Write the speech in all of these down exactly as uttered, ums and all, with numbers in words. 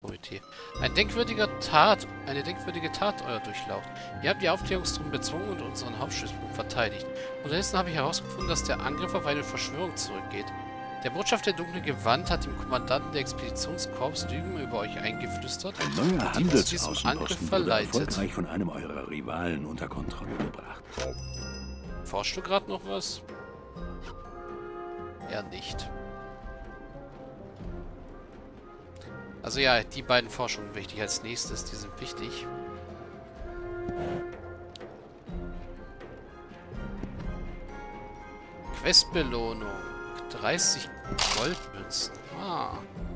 Komitee. Ein denkwürdiger Tat, eine denkwürdige Tat, euer Durchlaucht. Ihr habt die Aufklärungstruppen bezwungen und unseren Hauptstützpunkt verteidigt. Unterdessen habe ich herausgefunden, dass der Angriff auf eine Verschwörung zurückgeht. Der Botschafter der dunklen Gewand hat dem Kommandanten der Expeditionskorps Lügen über euch eingeflüstert Ein neuer und ihn zu diesem Angriff Handelsaußenposten wurde verleitet. erfolgreich von einem eurer Rivalen unter Kontrolle gebracht. Forschst du gerade noch was? Ja, nicht. Also ja, die beiden Forschungen wichtig als nächstes, die sind wichtig. Questbelohnung. dreißig Goldmünzen. Ah.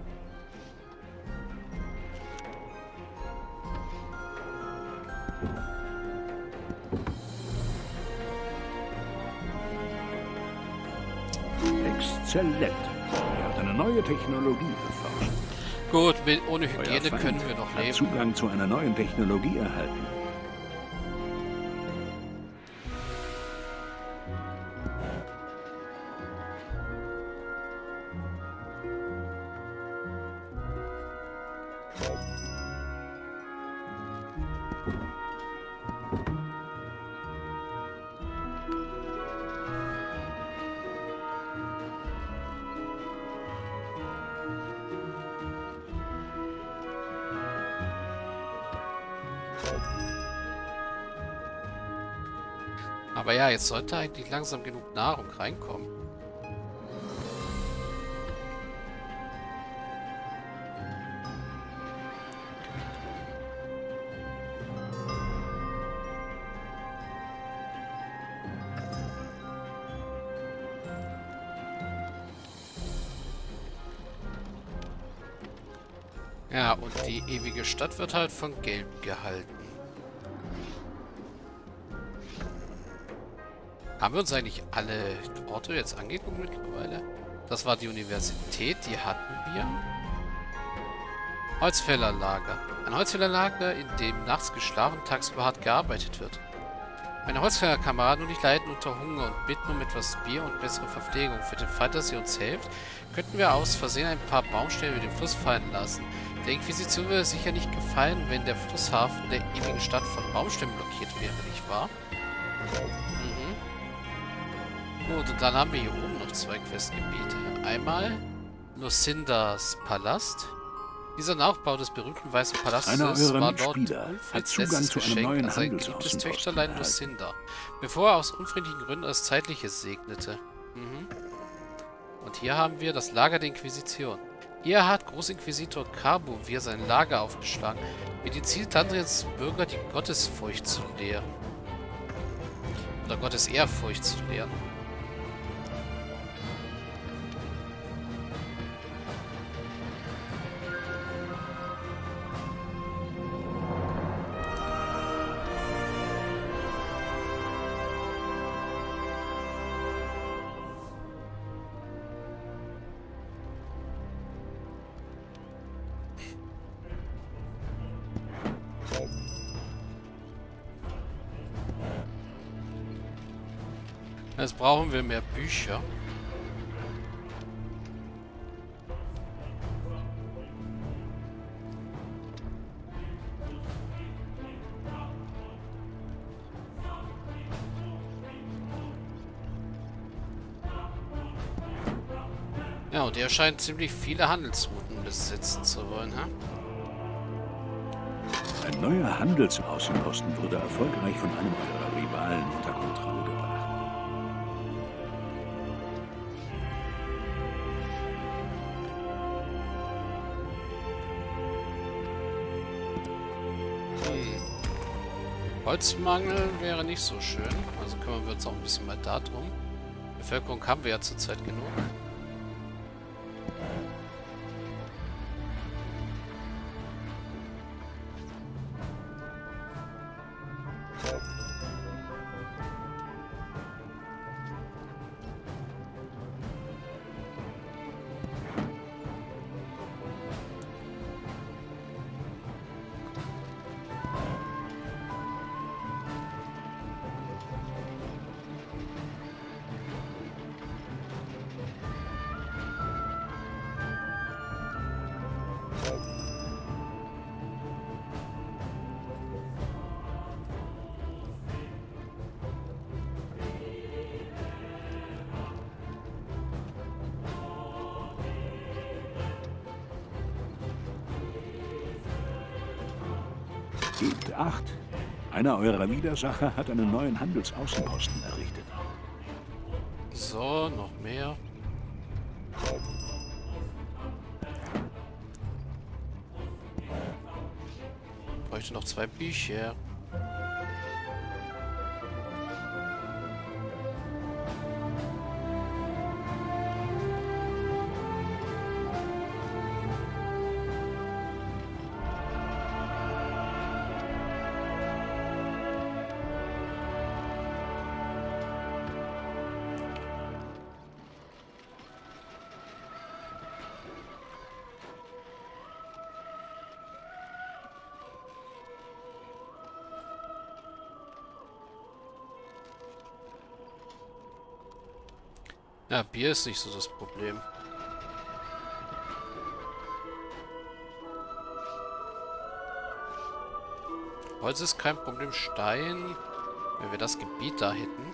Exzellent. Ihr habt eine neue Technologie erforscht. Gut, mit, ohne Euer Hygiene Feind können wir noch hat leben. Zugang zu einer neuen Technologie erhalten. Aber ja, jetzt sollte eigentlich langsam genug Nahrung reinkommen. Ja, und die ewige Stadt wird halt von Gelb gehalten. Haben wir uns eigentlich alle Orte jetzt angeguckt mittlerweile? Das war die Universität, die hatten wir. Holzfällerlager. Ein Holzfällerlager, in dem nachts geschlafen, tagsüber hart gearbeitet wird. Meine Holzfällerkameraden und ich leiden unter Hunger und bitten um etwas Bier und bessere Verpflegung. Für den Fall, dass ihr uns helft, könnten wir aus Versehen ein paar Baumstämme über den Fluss fallen lassen. Der Inquisition würde sicher nicht gefallen, wenn der Flusshafen der ewigen Stadt von Baumstämmen blockiert wäre, nicht wahr? Mhm. Gut, und dann haben wir hier oben noch zwei Questgebiete. Einmal Lucindas Palast. Dieser Nachbau des berühmten Weißen Palastes Einer eurer war dort Mitspieler Ulf hat als Zugang letztes zu einem Geschenk neuen an sein geliebtes Handelsaußenposten Töchterlein erhalten. Lucinda, bevor er aus unfriedlichen Gründen das Zeitliche segnete. Mhm. Und hier haben wir das Lager der Inquisition. Hier hat Großinquisitor Carbo wir sein Lager aufgeschlagen, mit dem Ziel, Tandriens Bürger die Gottesfurcht zu lehren. Oder Gottes Ehrfurcht zu lehren. Jetzt brauchen wir mehr Bücher. Ja, und er scheint ziemlich viele Handelsrouten besitzen zu wollen, hä? Ein neuer Handelsaußenposten wurde erfolgreich von einem eurer Rivalen unter Kontrolle gebracht. Hm. Holzmangel wäre nicht so schön. Also kümmern wir uns auch ein bisschen mal darum. Bevölkerung haben wir ja zurzeit genug. Gebt acht. Einer eurer Widersacher hat einen neuen Handelsaußenposten errichtet. So, noch mehr. Bräuchte noch zwei Bücher. Ja, Bier ist nicht so das Problem. Holz ist kein Problem. Stein, wenn wir das Gebiet da hätten.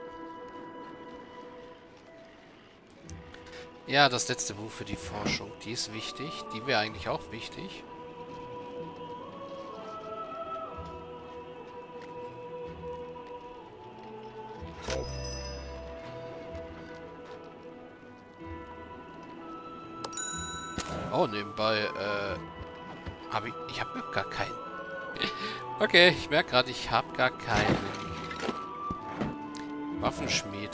Ja, das letzte Buch für die Forschung. Die ist wichtig. Die wäre eigentlich auch wichtig. Oh, nebenbei, äh, habe ich, ich habe gar keinen. Okay, ich merke gerade, ich habe gar keinen Waffenschmied.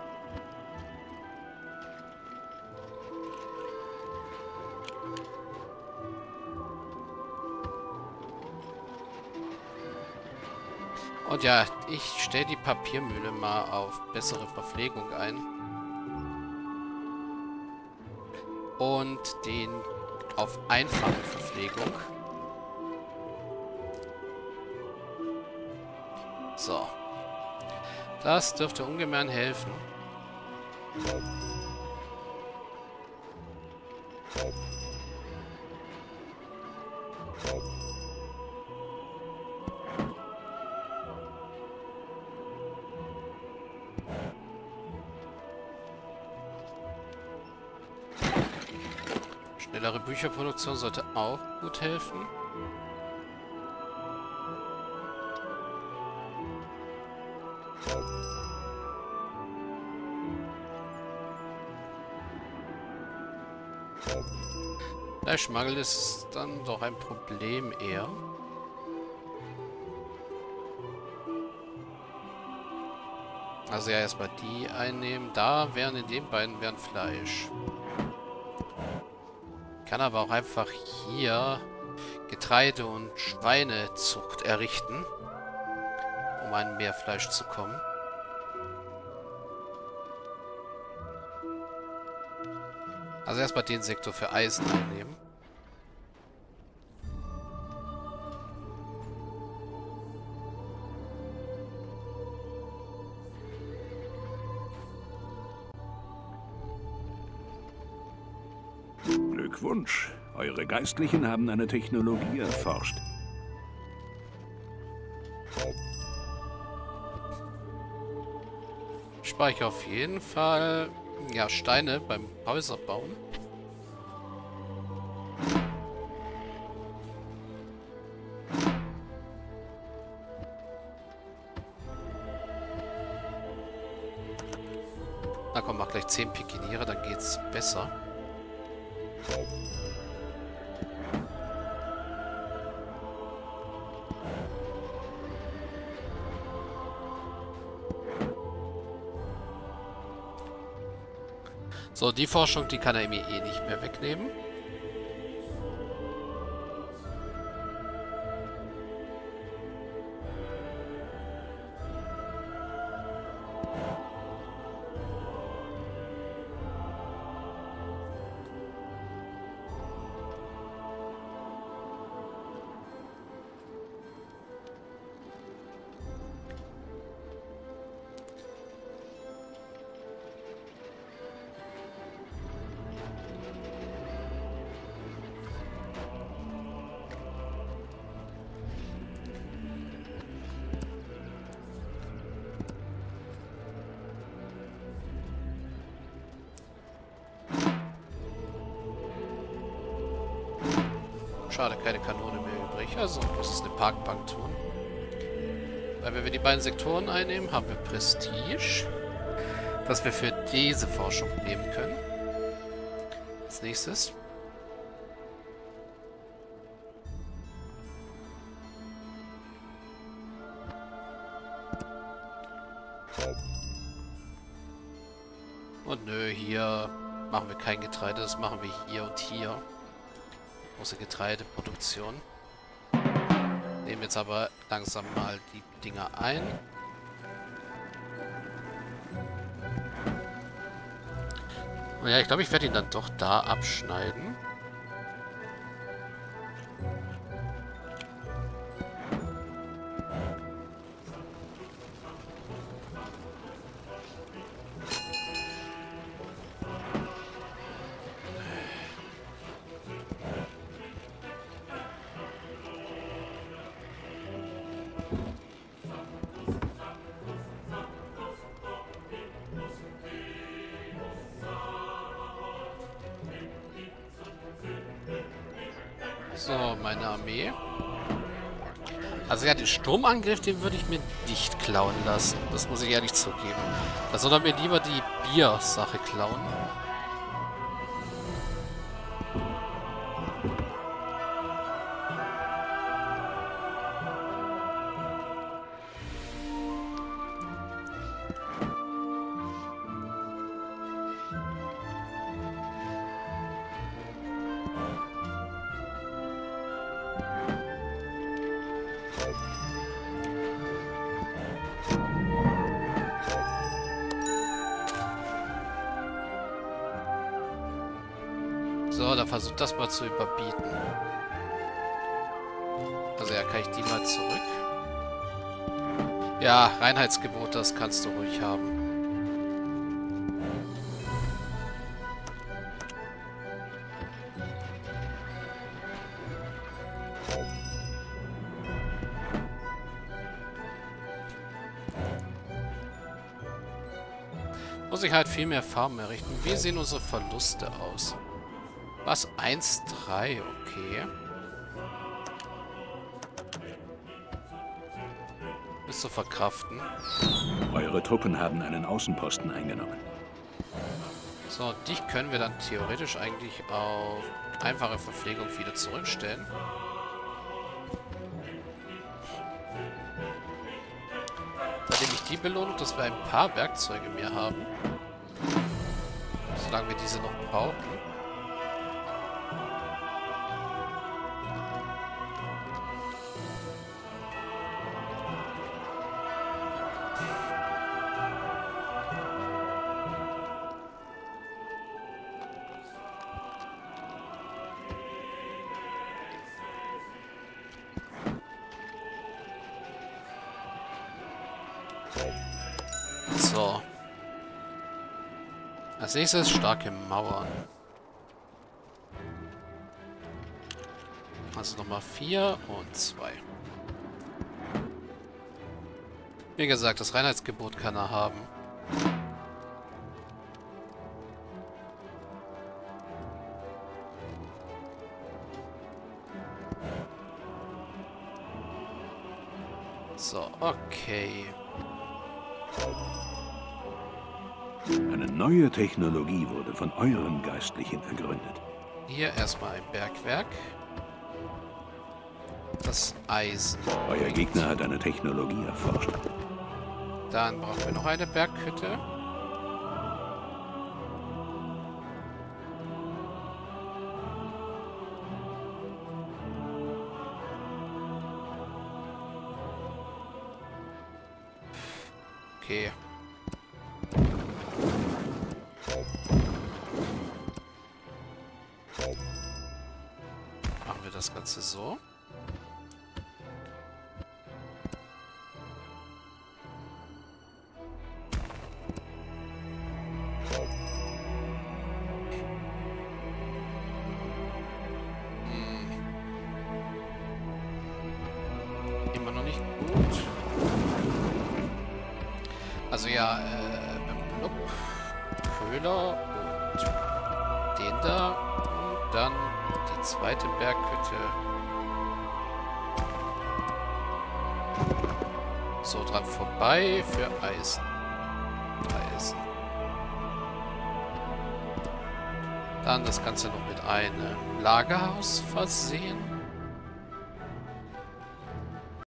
Und ja, ich stelle die Papiermühle mal auf bessere Verpflegung ein. Und den auf einfache Verpflegung. So. Das dürfte ungemein helfen. Schnellere Bücherproduktion sollte auch gut helfen. Fleischmangel ist dann doch ein Problem eher. Also ja, erstmal die einnehmen. Da wären in den beiden wären Fleisch. Kann aber auch einfach hier Getreide- und Schweinezucht errichten, um an mehr Fleisch zu kommen. Also erstmal den Sektor für Eisen einnehmen. Glückwunsch. Eure Geistlichen haben eine Technologie erforscht. Speichere auf jeden Fall ja Steine beim Häuserbauen. Na komm, mach gleich zehn Pikiniere, dann geht's besser. So, die Forschung, die kann er mir eh nicht mehr wegnehmen. Schade, keine Kanone mehr übrig. Also muss es eine Parkbank tun. Weil wenn wir die beiden Sektoren einnehmen, haben wir Prestige, das wir für diese Forschung nehmen können. Als nächstes. Und nö, hier machen wir kein Getreide, das machen wir hier und hier. Große Getreideproduktion. Nehmen jetzt aber langsam mal die Dinger ein. Und ja, ich glaube, ich werde ihn dann doch da abschneiden. So, meine Armee. Also ja, den Sturmangriff, den würde ich mir nicht klauen lassen. Das muss ich ehrlich zugeben. Da soll er mir lieber die Bier-Sache klauen. So, dann versucht das mal zu überbieten. Also ja, kann ich die mal zurück? Ja, Reinheitsgebot, das kannst du ruhig haben. Muss ich halt viel mehr Farben errichten. Wie sehen unsere Verluste aus? Was? eins, drei, okay. Ist zu verkraften. Eure Truppen haben einen Außenposten eingenommen. So, dich können wir dann theoretisch eigentlich auf einfache Verpflegung wieder zurückstellen. Dann nehme ich die Belohnung, dass wir ein paar Werkzeuge mehr haben. Solange wir diese noch brauchen. So. Als nächstes starke Mauern. Also nochmal vier und zwei. Wie gesagt, das Reinheitsgebot kann er haben. So, okay. Eine neue Technologie wurde von euren Geistlichen ergründet. Hier erstmal ein Bergwerk. Das Eisen. Euer Gegner hat eine Technologie erforscht. Dann brauchen wir noch eine Berghütte. Okay. Machen wir das Ganze so. Hm. Immer noch nicht gut. Also ja, äh, Blub, Köhler und den da und dann die zweite Berghütte. So, dran vorbei für Eisen. Eisen. Dann das Ganze noch mit einem Lagerhaus versehen.